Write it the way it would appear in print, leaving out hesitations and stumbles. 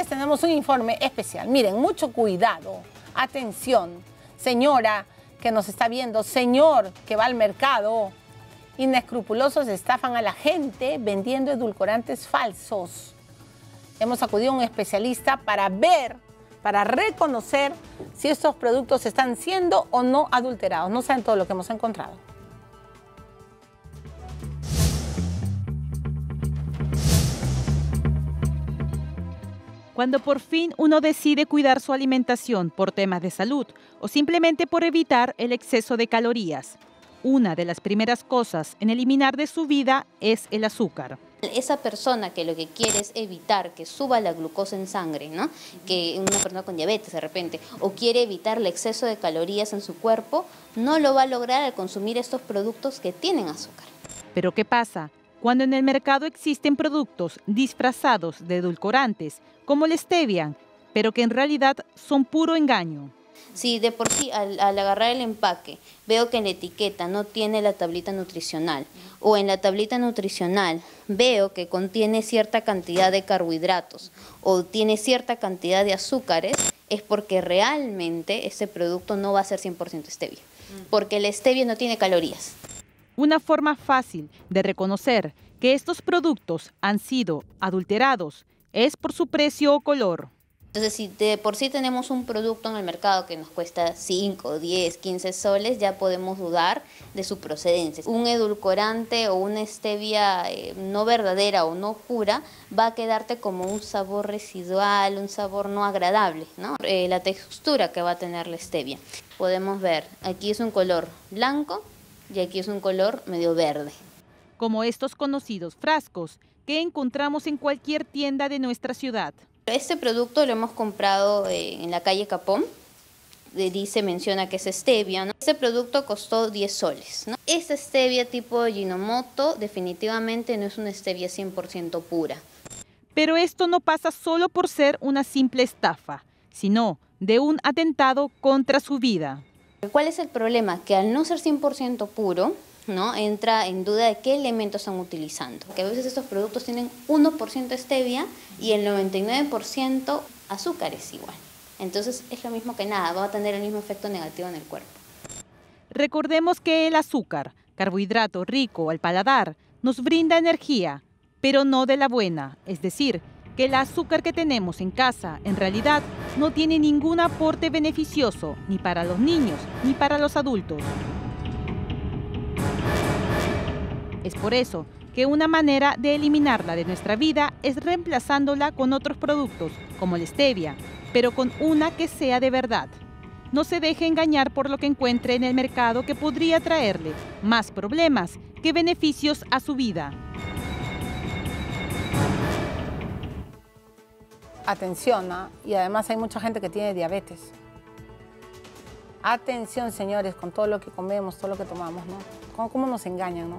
Les tenemos un informe especial. Miren, mucho cuidado, atención, señora que nos está viendo, señor que va al mercado. Inescrupulosos estafan a la gente vendiendo edulcorantes falsos. Hemos acudido a un especialista para ver, para reconocer si estos productos están siendo o no adulterados. No saben todo lo que hemos encontrado. Cuando por fin uno decide cuidar su alimentación por temas de salud o simplemente por evitar el exceso de calorías, una de las primeras cosas en eliminar de su vida es el azúcar. Esa persona que lo que quiere es evitar que suba la glucosa en sangre, ¿no? Que una persona con diabetes de repente, o quiere evitar el exceso de calorías en su cuerpo, no lo va a lograr al consumir estos productos que tienen azúcar. Pero ¿qué pasa cuando en el mercado existen productos disfrazados de edulcorantes, como la stevia, pero que en realidad son puro engaño? Si de por sí al agarrar el empaque veo que en la etiqueta no tiene la tablita nutricional o en la tablita nutricional veo que contiene cierta cantidad de carbohidratos o tiene cierta cantidad de azúcares, es porque realmente ese producto no va a ser 100% stevia, porque la stevia no tiene calorías. Una forma fácil de reconocer que estos productos han sido adulterados es por su precio o color. Entonces, si de por sí tenemos un producto en el mercado que nos cuesta 5, 10, 15 soles, ya podemos dudar de su procedencia. Un edulcorante o una stevia no verdadera o no pura va a quedarte como un sabor residual, un sabor no agradable, ¿no? La textura que va a tener la stevia. Podemos ver, aquí es un color blanco y aquí es un color medio verde. Como estos conocidos frascos que encontramos en cualquier tienda de nuestra ciudad. Este producto lo hemos comprado en la calle Capón, menciona que es stevia, ¿no? Este producto costó 10 soles, ¿no? Esta stevia tipo Ajinomoto definitivamente no es una stevia 100% pura. Pero esto no pasa solo por ser una simple estafa, sino de un atentado contra su vida. ¿Cuál es el problema? Que al no ser 100% puro, ¿no? Entra en duda de qué elementos están utilizando. Que a veces estos productos tienen 1% stevia y el 99% azúcares igual. Entonces es lo mismo que nada, va a tener el mismo efecto negativo en el cuerpo. Recordemos que el azúcar, carbohidrato rico al paladar, nos brinda energía, pero no de la buena. Es decir, que el azúcar que tenemos en casa en realidad no tiene ningún aporte beneficioso ni para los niños ni para los adultos. Es por eso que una manera de eliminarla de nuestra vida es reemplazándola con otros productos, como la stevia, pero con una que sea de verdad. No se deje engañar por lo que encuentre en el mercado que podría traerle más problemas que beneficios a su vida. Atención, ¿eh? Y además hay mucha gente que tiene diabetes. Atención, señores, con todo lo que comemos, todo lo que tomamos, ¿no? ¿Cómo nos engañan, no?